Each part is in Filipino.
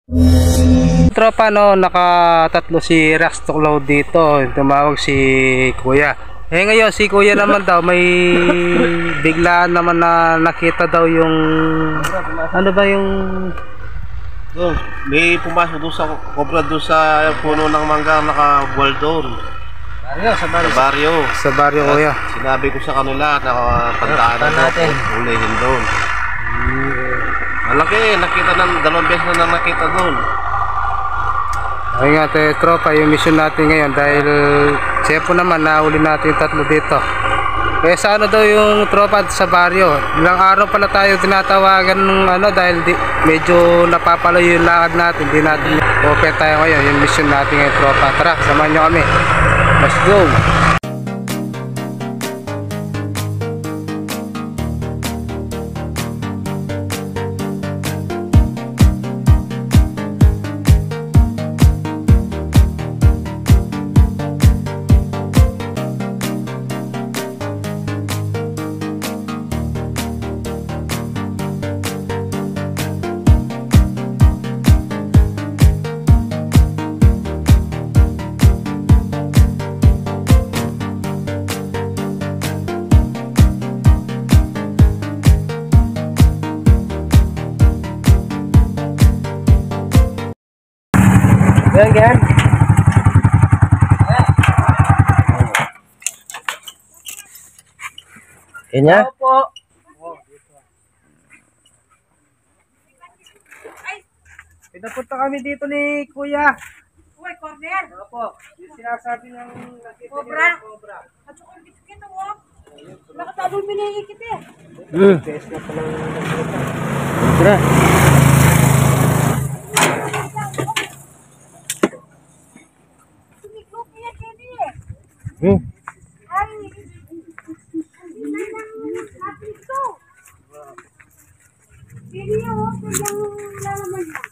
Tropa, no, nakatatlo si Rex Tuklaw dito. Tumawag si Kuya. Ngayon si Kuya naman daw may biglaan naman na nakita daw yung ano ba yung doon, may pumasok doon sa cobra doon sa puno ng mangga naka-wall doon. Sa baryo, Kuya. Sinabi ko sa kanila na pagdaanan natin, hulihin doon. Malaki, nakita ng dalawang beses na nakita doon. Ay nga, tropa, yung mission natin ngayon dahil siya po naman nahuli natin yung tatlo dito. Kaya sa ano daw yung tropa sa baryo, ilang araw pala tayo tinatawagan ng ano dahil medyo napapalayo yung lakad natin, di natin open tayo ngayon, yung mission natin ngayon tropa. Tara, samahan nyo kami, let's go! Yan. Yan. Opo. Pinapunta kami dito ni Kuya. Uy, corner. Opo. Yung sinasabi ng nakita Cobra. niyo, Cobra. At saka kita mo. Nakatabol miniikit eh. Best na palang Cobra. Sumiklop niya kini eh. Ay, hindi na lang natin ito. Hindi niya oh, kanyang lalaman niya.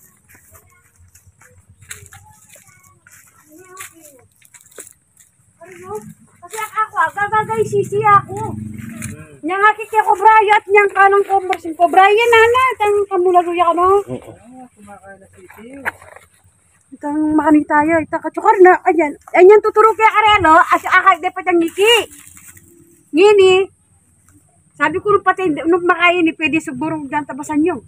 Kasi ako, gagagay sisi ako. Niyang akik ya Cobra, at niyang kanang conversing Cobra, yan nana, itang kamulaluya ka no? Kumakain na sisi. Itang makanig tayo, itang katsukar na, ayan, ayan tuturo kaya karelo, as akal dapat ang ngiki. Ngini, sabi ko nung pati, nung makain ni, pwede siguro dyan tabasan nyo.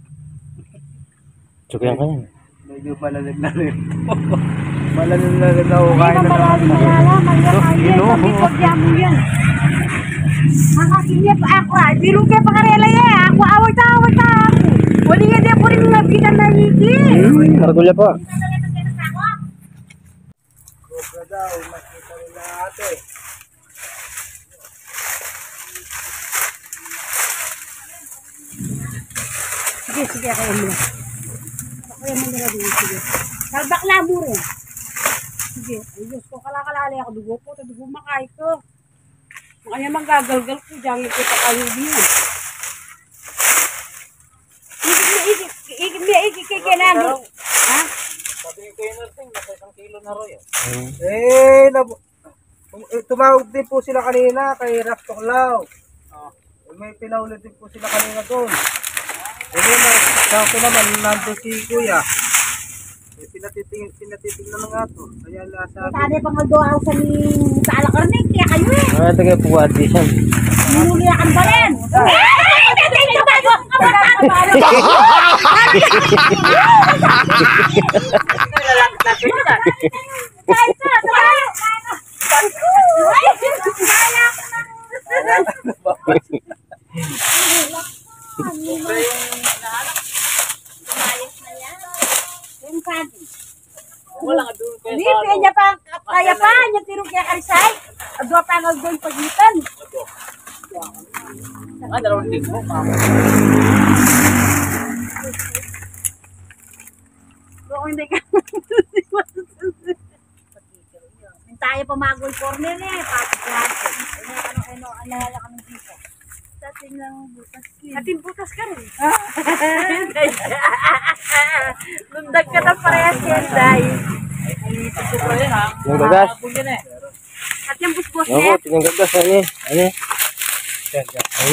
Tsukyan ka yan. Medyo malalim na rin. Malalim na rin ako kain na malalim na lala, malakayin, sabi ko dyan mo yan. Makakinya pa ako, biro kaya pa karela yan, ako away ta ako. Wali nga din po rin nga bitan na ngiki. Maragulya po. Cobra daw, makita nila ate. Sige, kaya mo na. Kaya mo na din, sige. Kalbakla mo rin. Sige, ay Diyos ko, kalakalali ako, dugo po, dugo makain ko. Kaya magagalgal ko, dyan kita kayo din. Ikikinado. Ha? Sabi ko yung nursing, nasa 1 kilo na ro yun. Tumawag din po sila kanina kay Rex Tuklaw. May pinaulit din po sila kanina doon. Sa naman, nandun si Kuya. Pinatitignan na nga to. Kaya nasabi. Tadi pa nga doon sa alakarnik, kaya kayo eh. Ito kayo po addition. Minuliakan ba rin? Hindi, niya pa, kaya pa, niya tirong kaya karisay. Adwa pa nga doon pagitan. Dalawang linggo. Oo, hindi ka. Tayo pa magol corner eh, pasok natin. Ano, alala kami dito. Ating lang butas ka. Ating butas ka rin. Lundag ka na parehas yan, Day. Yung gagas. At yung busbos Oo, niya. yung gagas. Ano?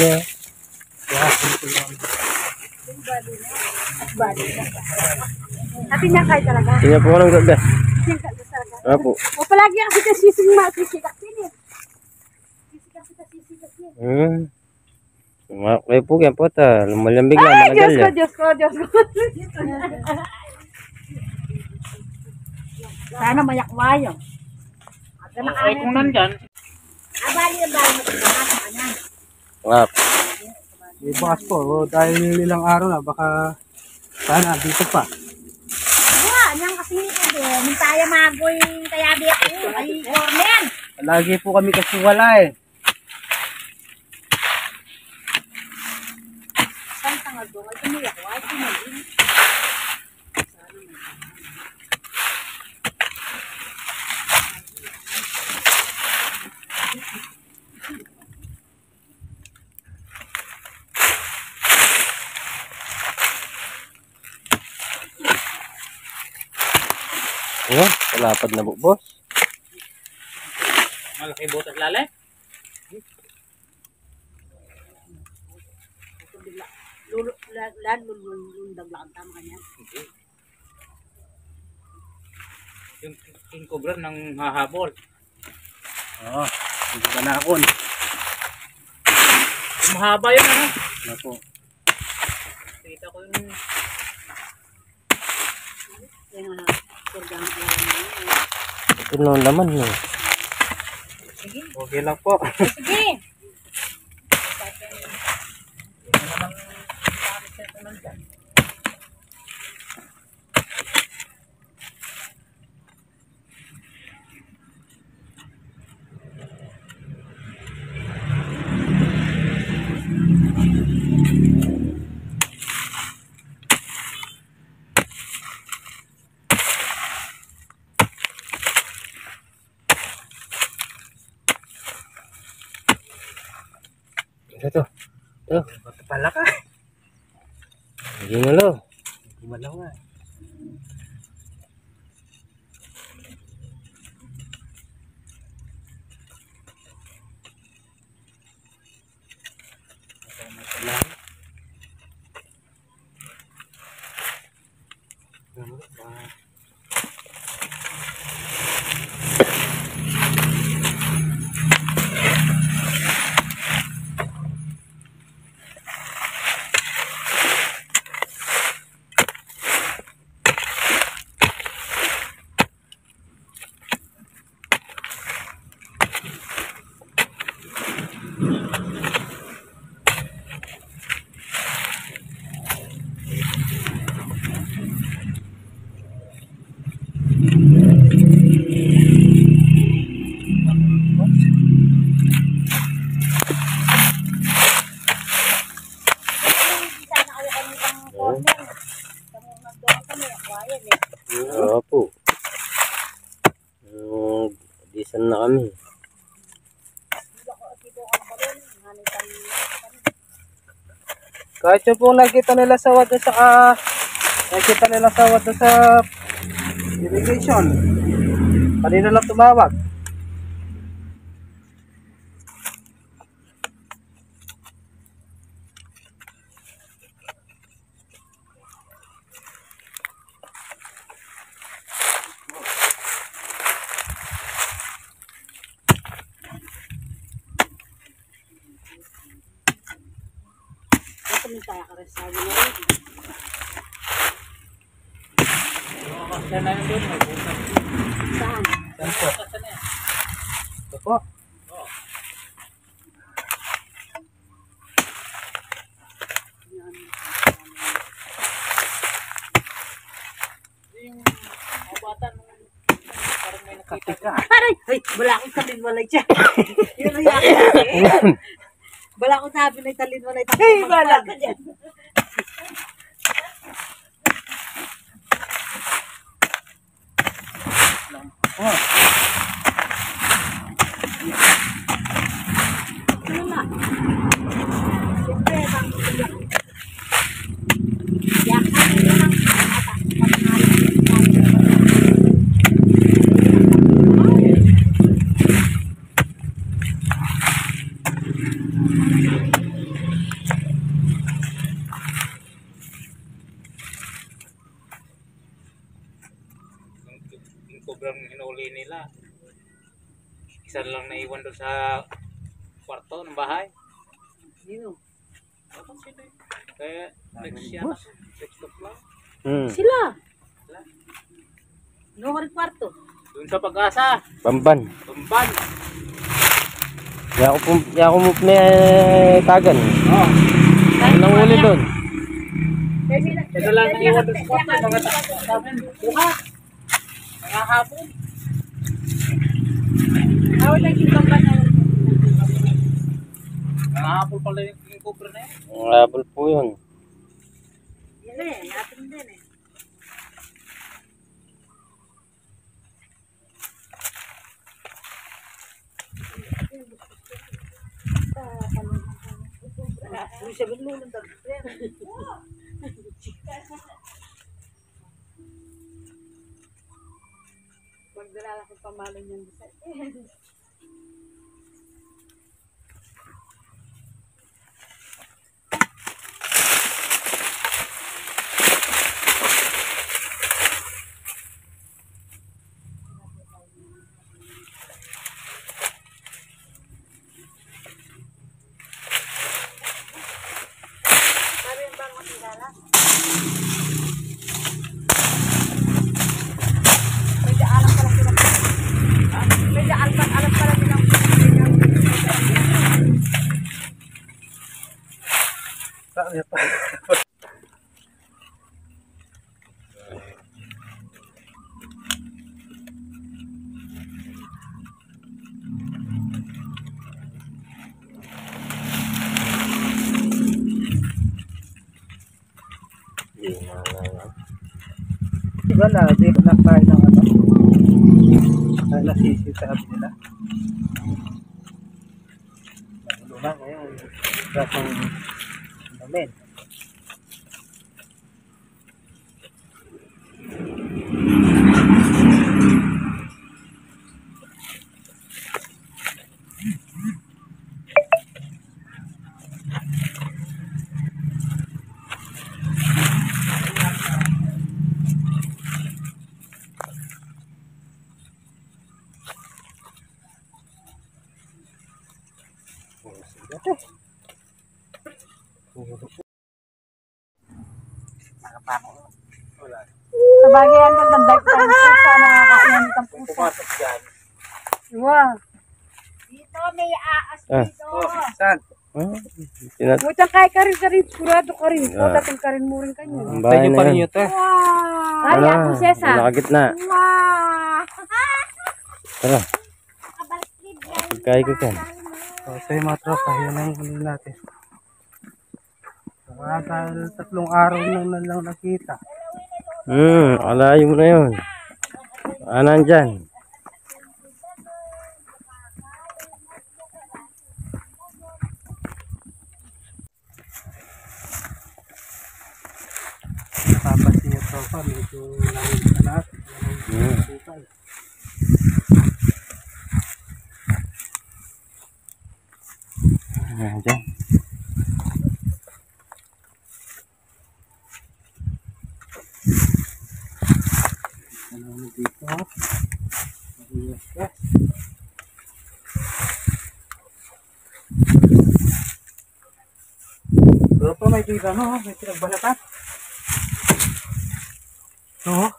Bali na. Ate niya kayo talaga. Tingnan po ko ng gagas. Yung kagas talaga. Opo. O palagi kasi ka sisig sisikak din eh. Sisikak din. Kayo po yan po ta. Lumalambig na. Ay, Malagal yan. Diyos ko. Sana mayakwayo. Ay, kung nandyan, Abali ang bahay mo kanya. Ngap. May bukas po. Dahil ilang araw na, baka sana dito pa. Wala, niyang kasi ito. Mintaya magoy kaya di ako. Ay, corner. Lagi po kami kasi wala eh. Saan tanga doon? Ay, tumiyakwayo. Tumiyakwayo. Ayan. Kalapad na po, boss. malaki butas lalim. Lulundag lang tama kanya. Yung king cobra ng hahabol. Oo. Hindi ka na ako. Mahaba yun ano. Ako. Kita ko yung Kaya nga, kurgang lang. Ito na laman eh. Okay lang po. Sige. Ito. Ito. Ba't pala ka? Hindi mo lo. Gumalaw nga. Opo. Disan na kami. Kahit yung pong nakita nila sa wad sa irrigation. Kanina lang tumawag. Kaya ka rin sabi na rin. saan na yun doon. May butas. Saan? Saan po? Saan na yan? Ito po. Yung mga bata nung parang may nakita. Aray! Ay! Wala akong talinwalay siya. Yun ang yakin. Wala akong sabi na talinwalay. Hey! Wala ka dyan. Ano na? Siyempre, yakan nyo lang. sobrang hinuli nila. Isa lang naiwan doon sa kwarto ng bahay. Sino? Ako sila eh. Kaya nagsiyana. 6 o'clock. Sila. No, ka rin kwarto. Doon sa Pag-asa. Bamban. Bamban. Kaya ako mo tagan. Oo. Ano nang huli doon? Ito lang naiwan doon sa kwarto. Mga takot sa amin. Bukas. Nangahapon. Awal lang yung bangka na. Nangahapon pala yung cobra na yan. Ang labol po yun. Yan eh, natin din eh. Magdala ko pamalan yung bisa. Wala, di ko nakain ng ano. Ay, nasisitaab nila. Nagulo na ngayon. Kasong namin. Sa bagay yan ng tanda ko sana nakakain ng pusa. Pumasok dyan. Wow. Dito may aas dito. Saan? Butang kay ka rin, sigurado ka rin. O, dating ka rin mo rin kanyo. Ang bahay Tayo na pa yan. ninyo to. Wow. Ay, ako sesa. Nakagitna. Wow. Tara. Pagkain ko kan. So yung mga tropa, yun ang huli natin. Dahil 3 araw na lang nakita. Alayo mo na yun. Nandyan. Nakapansin yung tropa, medyo nangin ka natin. Nandyan. Ano dito? Yes, yes. Tropa, may kita no? May pinagbalatan. No?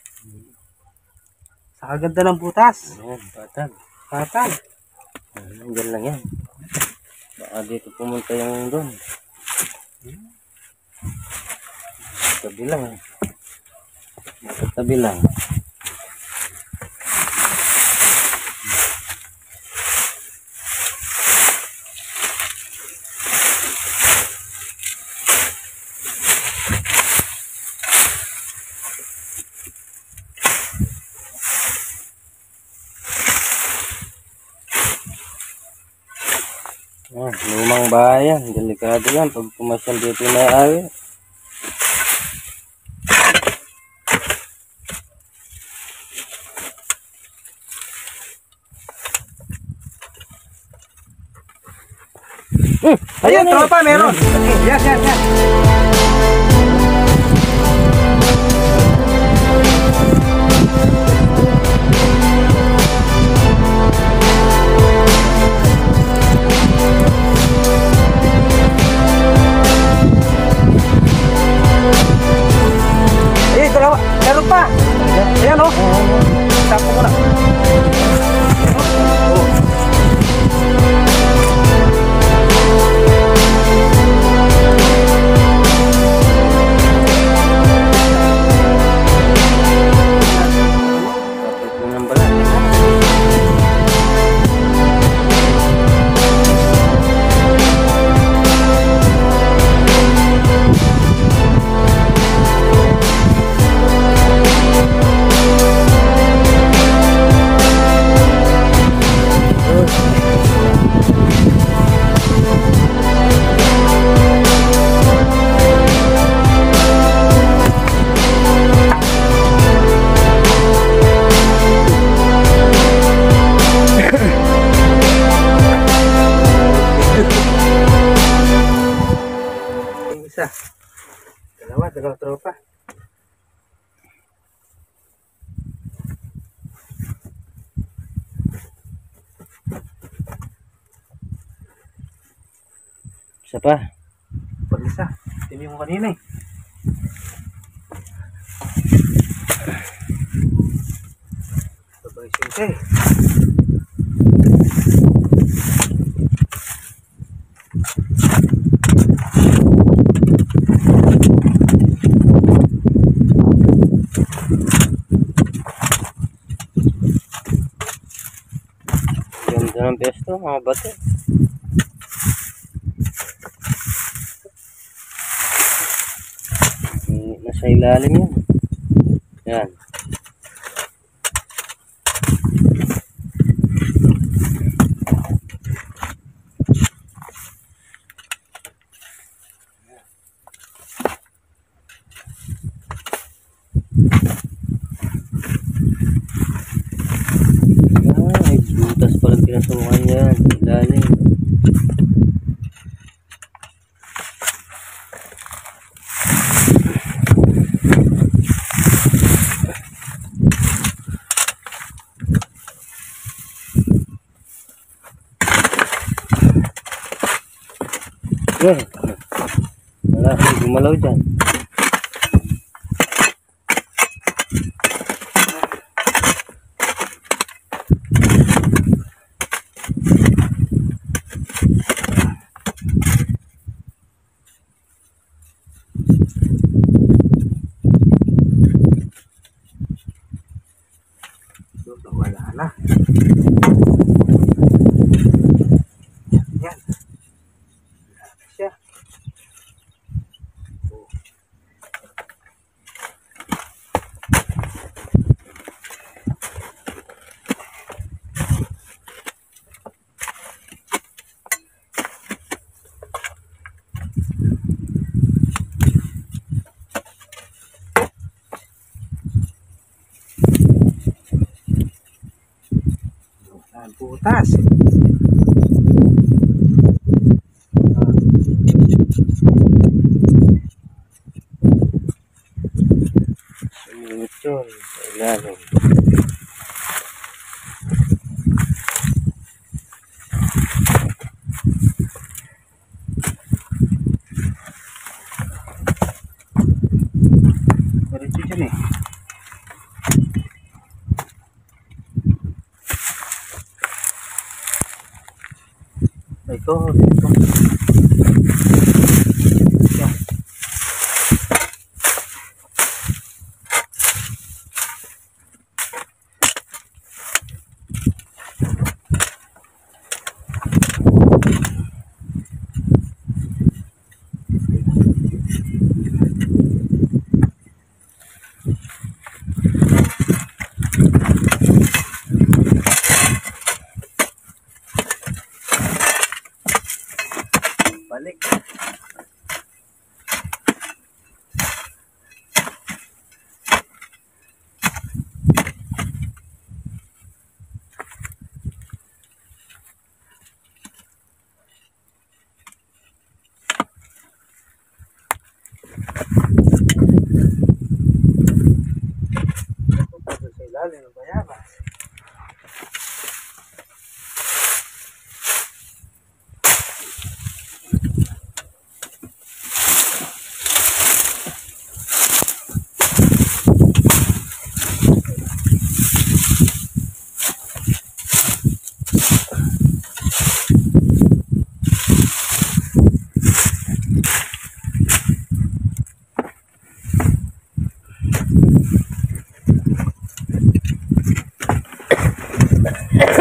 Sa kaganda ng butas. Ayan, patag. Patag. Nandyan lang yan. Baka dito pumunta yung doon. Tabi lang. Tabi lang. Lumang bayan, delikado yan pag pumasyal dito yung may-ari. Ayun, tropa, meron. Yes, yes, yes. Ayan o. Tapo ko na. Kapit mo ng balat. Isa. Dalawang tropa. Isa pa. Pag-isa. Tini mo kanina eh. Sabay siyempre. Ganda ng pesto, mga bato. Nasa ilalim yan. Yan. Ay, butas palang pinasukan yan. Ilalim. Wala, hindi gumalaw dyan. Wala na. Yan. Wala na siya. Butas. Sumunod yun. Sa ilalim. Diretso dyan eh. Ito. Yan.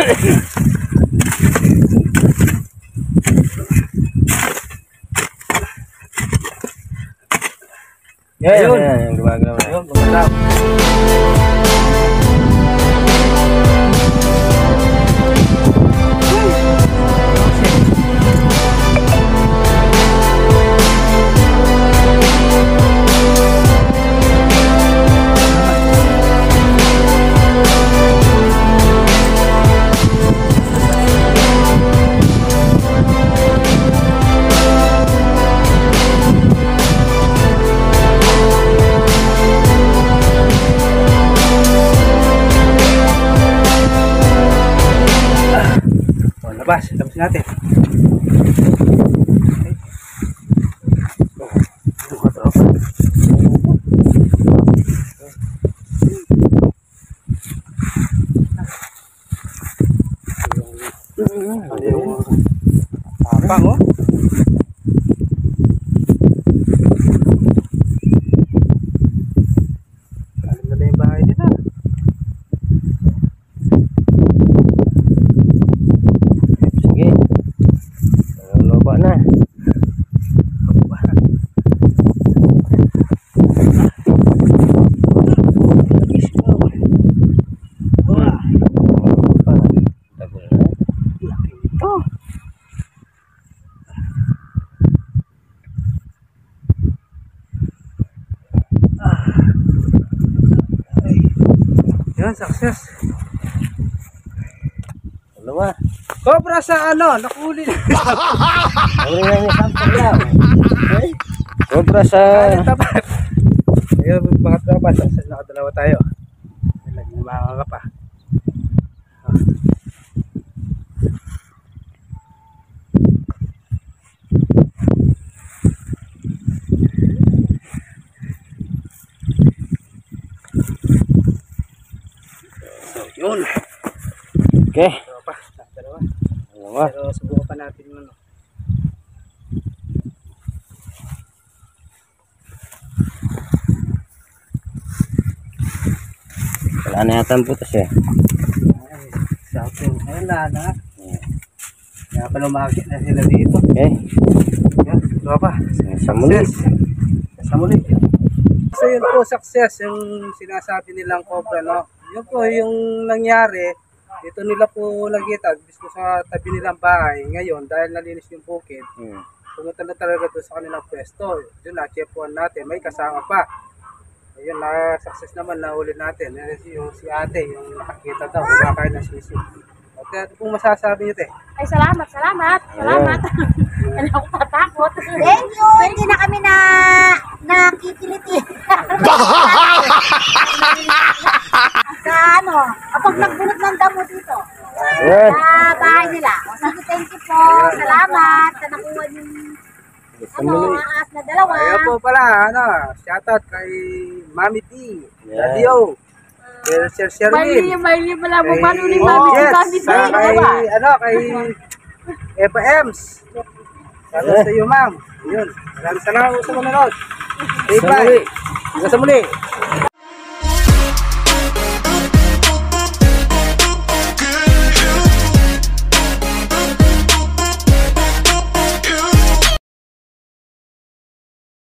Yan, yung gumagalaw na. Ayun, gumalaw. Labas, labas natin. Apang, oh. Alam na yung bahay nila. Sige. Loba na. Yan, success. Dalawa. Cobra sa ano, nakuli. Huli na niya sampag lang. Cobra sa... Tapat. Ayun, mga tropa, success, nakadalawa tayo. Nagmamanga ka pa. Yun. Okay. Tropa, dalawa. Dalawa. Pero subukan pa natin yung ano. Wala na yata ang butas eh. Ay, sa akin. Ayun na. Kaya pa lumakit na sila dito. Okay. Yan, tropa. Sa muli. Sa muli. So yun po, success yung sinasabi nilang cobra, no? Yun po yung nangyari. Dito nila po nakita, gusto sa tabi nilang bahay. Ngayon, dahil nalinis yung bukid, pumunta na talaga doon sa kanilang pwesto. Yun, na-chepuan natin. May kasama pa. Ayun, na-success naman, nahuli natin. Yung si ate, yung nakakita daw, kumakain ng sisi. At ano pong masasabi niyo, te? Ay, salamat. Salamat. Ano ako tatakot. Thank you. Hindi na kami nakikiliti. Sa ano, kapag nagbunot ng damo dito. Ayan. Sa bahay nila. O, sige, thank you po. Salamat sa nakuha yung aas na dalawa. Ayun po pala, shoutout kay Mami D, Yeah. Daddy O, Sir Sherwin. May pala mo Kay- paano ni Mami si Yes, Mami D. sa kay Eva Ems. Shoutout sa iyo, ma'am. Yun. Maraming salamat sa manonood. Bye-bye. Hanggang sa muli.